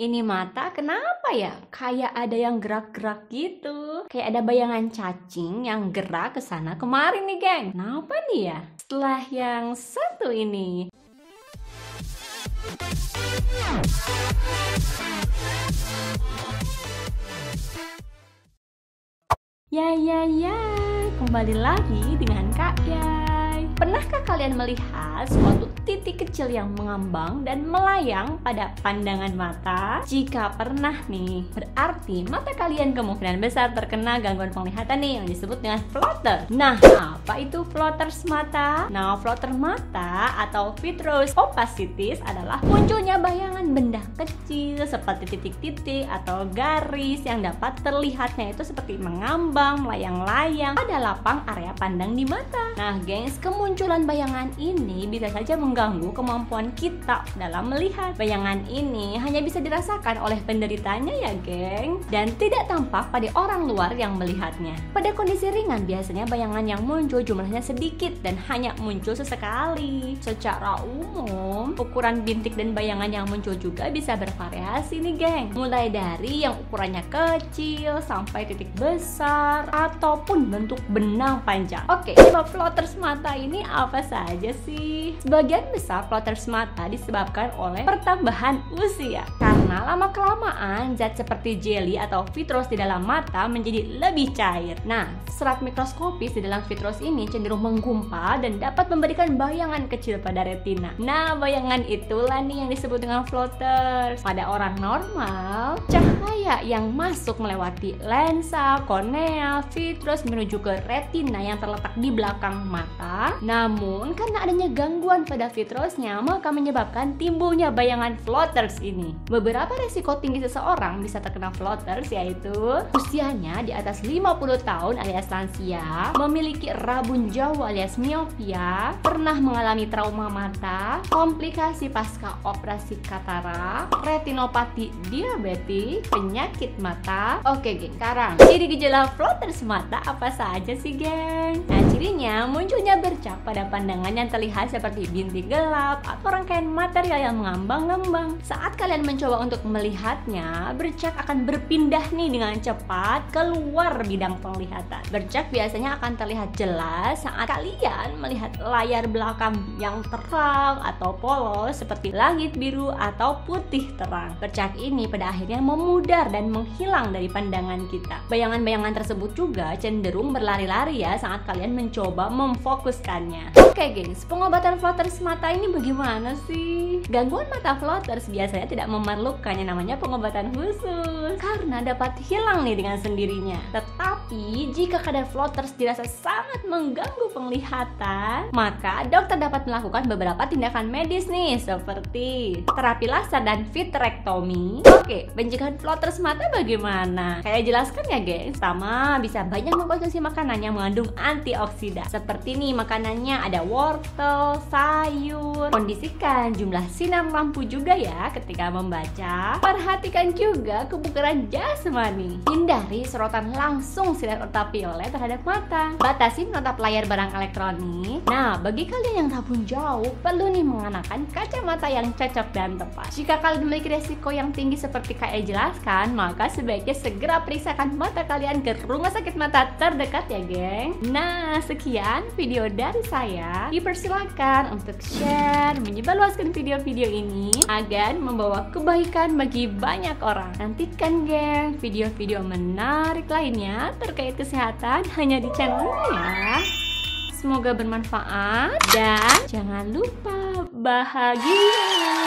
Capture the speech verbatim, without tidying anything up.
Ini mata kenapa ya? Kayak ada yang gerak-gerak gitu. Kayak ada bayangan cacing yang gerak ke sana kemarin nih, geng. Kenapa nih ya? Setelah yang satu ini. Ya ya ya, kembali lagi dengan Kak Yay. Pernahkah kalian melihat suatu titik kecil yang mengambang dan melayang pada pandangan mata? Jika pernah nih, berarti mata kalian kemungkinan besar terkena gangguan penglihatan nih yang disebut dengan floater. Nah, apa itu floaters mata? Nah, floater mata atau vitreous opacities adalah munculnya bayangan benda kecil seperti titik-titik atau garis yang dapat terlihatnya itu seperti mengambang, melayang-layang pada lapang area pandang di mata. Nah, gengs, kemunculan bayangan ini bisa saja mengganggu kemampuan kita dalam melihat. Bayangan ini hanya bisa dirasakan oleh penderitanya ya, geng, dan tidak tampak pada orang luar yang melihatnya. Pada kondisi ringan, biasanya bayangan yang muncul jumlahnya sedikit dan hanya muncul sesekali. Secara umum, ukuran bintik dan bayangan yang muncul juga bisa bervariasi nih, geng. Mulai dari yang ukurannya kecil sampai titik besar ataupun bentuk benang panjang. Oke, sebab floaters mata ini apa saja sih? Sebagian besar floaters mata disebabkan oleh pertambahan usia. Karena lama-kelamaan zat seperti jelly atau vitreous di dalam mata menjadi lebih cair. Nah, serat mikroskopis di dalam vitreous ini cenderung menggumpal dan dapat memberikan bayangan kecil pada retina. Nah, bayangan itulah nih yang disebut dengan floaters. Pada orang normal, cahaya yang masuk melewati lensa, kornea, vitreous menuju ke retina yang terletak di belakang mata. Namun, karena adanya gangguan pada vitreousnya, maka menyebabkan timbulnya bayangan floaters ini. Beberapa resiko tinggi seseorang bisa terkena floaters yaitu usianya di atas lima puluh tahun alias lansia, memiliki rabun jauh alias miopia, pernah mengalami trauma mata, komplikasi pasca operasi katarak, retinopati diabetik, penyakit mata. Oke, geng, sekarang ciri gejala floaters mata apa saja sih, geng? Nah, cirinya munculnya bercak pada pandangan yang terlihat seperti bintik gelap atau rangkaian material yang mengambang-ngambang. Saat kalian mencoba untuk melihatnya, bercak akan berpindah nih dengan cepat keluar bidang penglihatan. Bercak biasanya akan terlihat jelas saat kalian melihat layar belakang yang terang atau polos seperti langit biru atau putih terang. Bercak ini pada akhirnya memudar dan menghilang dari pandangan kita. Bayangan-bayangan tersebut juga cenderung berlari-lari ya saat kalian mencoba memfokuskannya. Oke, gengs, pengobatan floaters mata ini bagaimana sih? Gangguan mata floaters biasanya tidak memerlukan yang namanya pengobatan khusus karena dapat hilang nih dengan sendirinya. Tetapi jika kadar floaters dirasa sangat mengganggu penglihatan, maka dokter dapat melakukan beberapa tindakan medis nih seperti terapi laser dan vitrektomi. Oke, pencegahan floaters mata bagaimana? Saya jelaskan ya, gengs. Pertama, bisa banyak mengkonsumsi makanan yang mengandung antioksidan. Seperti nih, makanannya ada wortel, sayur. Kondisikan jumlah sinar lampu juga ya ketika membaca. Perhatikan juga kebugaran jasmani. Hindari serotan langsung sinar ultraviolet terhadap mata. Batasi menatap layar barang elektronik. Nah, bagi kalian yang rabun jauh, perlu nih mengenakan kacamata yang cocok dan tepat. Jika kalian memiliki resiko yang tinggi seperti kayak jelaskan, maka sebaiknya segera periksakan mata kalian ke rumah sakit mata terdekat ya, geng. Nah, sekian video dari saya. Dipersilakan untuk share, menyebarluaskan video-video ini agar membawa kebaikan bagi banyak orang. Nantikan, geng, video-video menarik lainnya terkait kesehatan hanya di channel ini ya. Semoga bermanfaat dan jangan lupa bahagia.